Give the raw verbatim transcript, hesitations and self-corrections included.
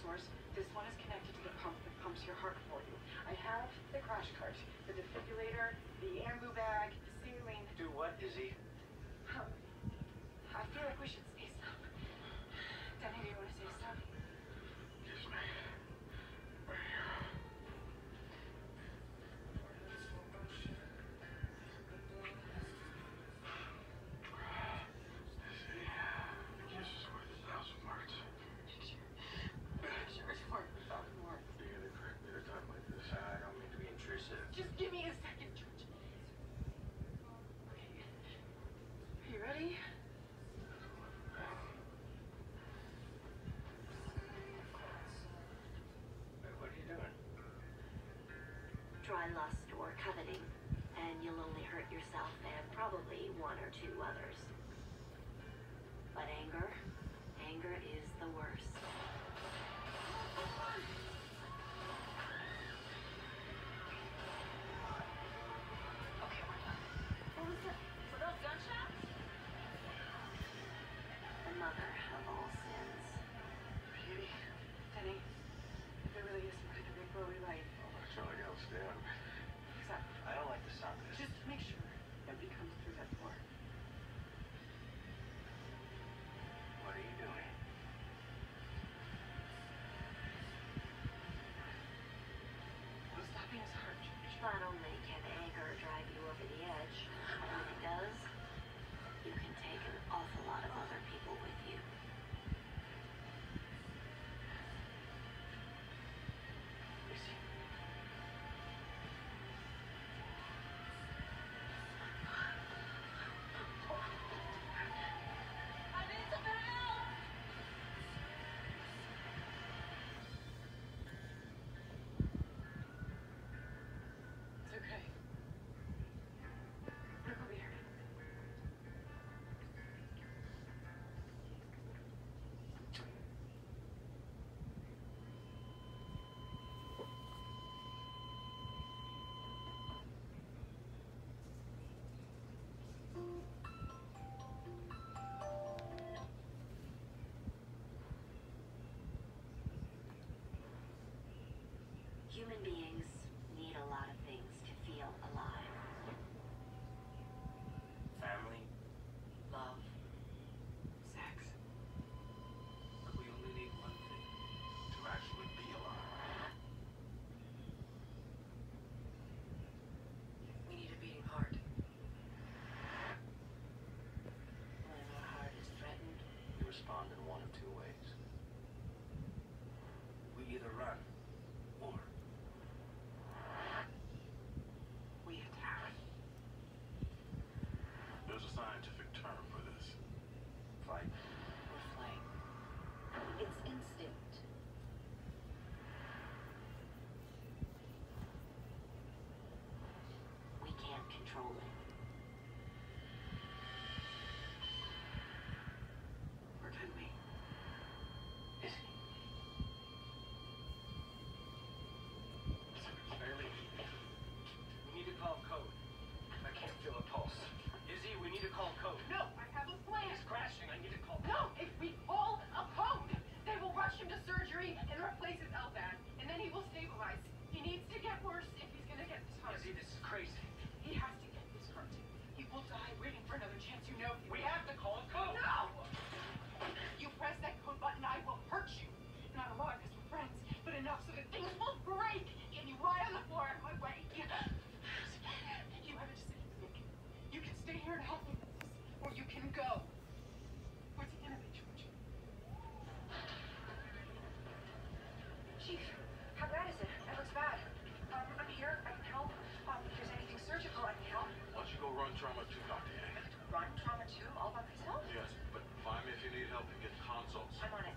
source. This one is connected to the pump that pumps your heart for you. I have the crash cart, the defibrillator, the ambu bag, the saline. Do what, Izzy? Um, I feel like we should say stuff. Danny, do you want to say stuff? Yes, ma'am. Right here. Just give me a second, George. Okay. Are you ready? What are you doing? Try lust or coveting, and you'll only hurt yourself and probably one or two others. But anger, anger is the worst. The mother of all sins. Beauty. Danny, if there really is some kind of big glowy light. Oh, that's all I gotta stay out of it. Exactly. I don't like the sound of this. Just make sure nobody comes through that door. What are you doing? Well, stopping his heart, George. Not only can anger drive you over the edge, but when it does, you can take an awful lot of other people with you. Izzy. I need some help! It's okay. Look over here. Human beings need a lot of things to feel alive. Family, Love, Sex. but we only need one thing to actually be alive. We need a beating heart. when our heart is threatened, We respond in one of two ways. We either run or We attack. there's a scientific term for this. Fight. or flight. It's instinct. We can't control it. Or can we? Izzy. Bailey. We need to call code. I can't feel a pulse. Izzy, we need to call code. No, I have a plan. It's crashing. I need to call No, if we call a code, they will rush him to surgery and replace his L V A D, and then he will stabilize. He needs to get worse if he's gonna get this heart. Izzy, this is crazy. He has to get this heart. He will die waiting for another chance. You know he We will. have to call code. No! You press that code button, I will hurt you. Not a lot, because we're friends, but enough so that things will break and you lie on the floor out of my way. You have a decision to make. You can stay here and help me with this, or you can go. Where's the enemy, George? Chief, how bad is it? That looks bad. Um, I'm here. I can help. Um, if there's anything surgical, I can help. Why don't you go run trauma two, Doctor Yang? Run trauma two, all by myself? Yes, but find me if you need help and get consults. I'm on it.